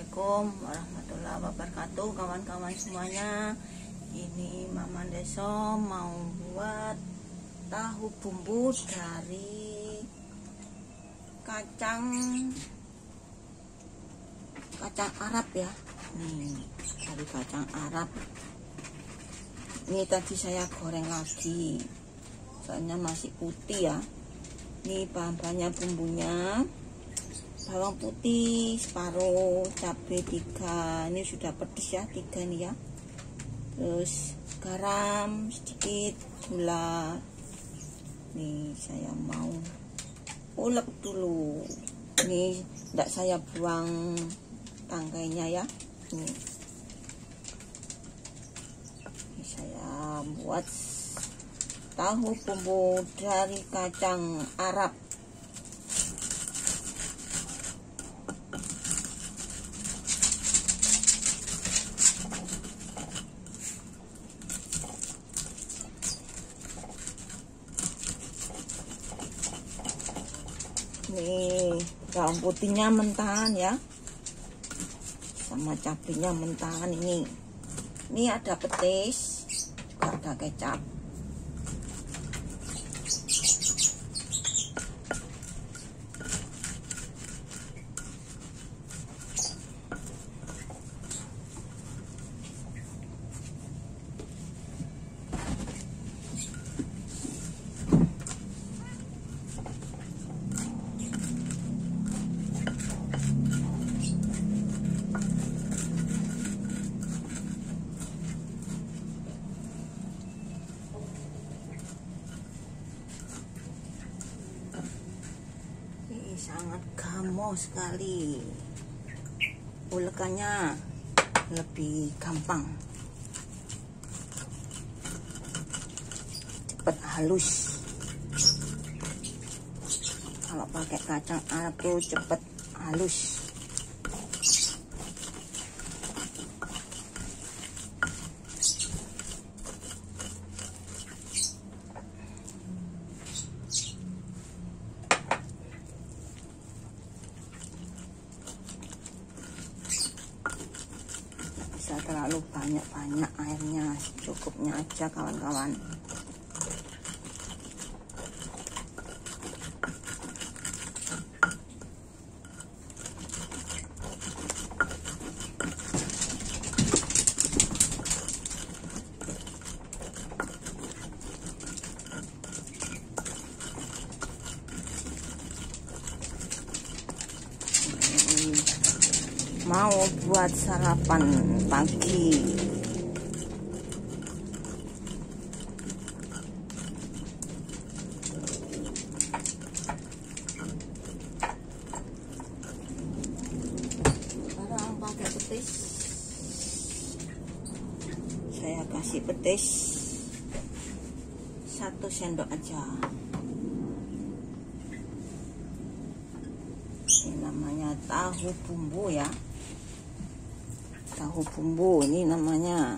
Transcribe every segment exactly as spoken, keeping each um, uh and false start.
Assalamualaikum warahmatullahi wabarakatuh, kawan-kawan semuanya. Ini Mama Deso mau buat tahu bumbu dari kacang kacang Arab ya. Nih, dari kacang Arab. Ini tadi saya goreng lagi, soalnya masih putih ya. Ini bahan-bahannya bumbunya: bawang putih separuh, cabai tiga, ini sudah pedes ya, tiga nih ya. Terus garam sedikit, gula. Nih saya mau ulek dulu. Ini tidak saya buang tangkainya ya. Nih, ini saya buat tahu bumbu dari kacang Arab. Nih bawang putihnya mentahan ya, sama cabenya mentahan. Ini ini ada petis, juga ada kecap. Sangat gampang sekali, ulekannya lebih gampang, cepat halus. Kalau pakai kacang Arab tuh cepat halus. Terlalu banyak-banyak airnya, cukupnya aja kawan-kawan. Mau buat sarapan pagi. Sekarang pakai petis. Saya kasih petis satu sendok aja. Ini namanya tahu bumbu ya. Tahu bumbu ini namanya.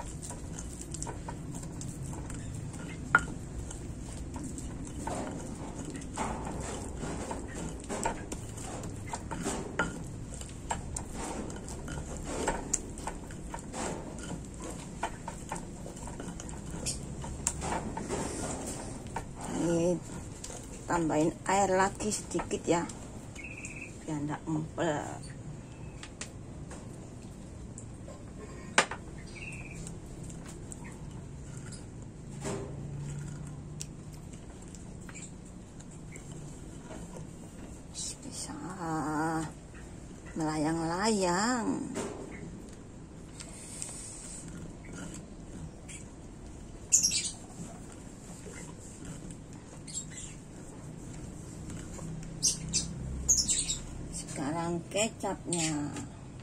Ini tambahin air lagi sedikit ya, biar enggak empel. Bisa melayang-layang. Sekarang kecapnya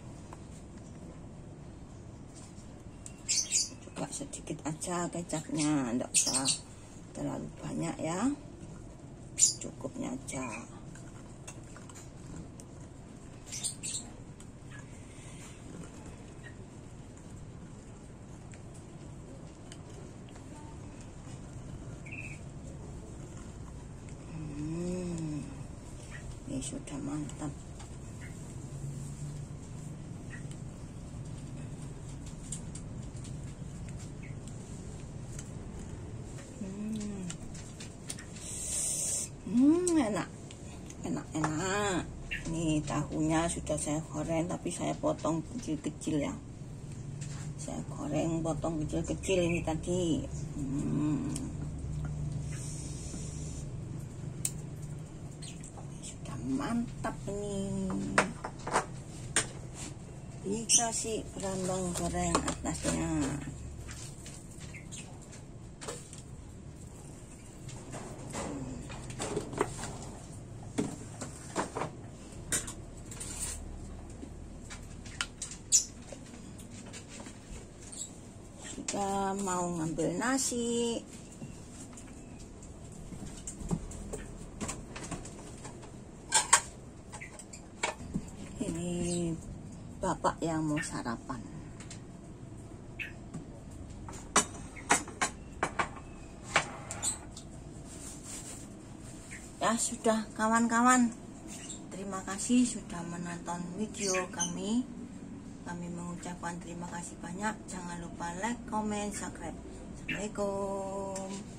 juga sedikit aja kecapnya, enggak usah terlalu banyak ya, cukupnya aja. Hmm, ini sudah mantap. enak-enak. Nih tahunya sudah saya goreng, tapi saya potong kecil-kecil ya. Saya goreng potong kecil-kecil ini tadi. Hmm. Sudah mantap ini. Dikasih berambang goreng atasnya. Sudah mau ngambil nasi. Ini bapak yang mau sarapan. Ya sudah kawan-kawan, terima kasih sudah menonton video kami. Kami mengucapkan terima kasih banyak. Jangan lupa like, comment, subscribe. Assalamualaikum.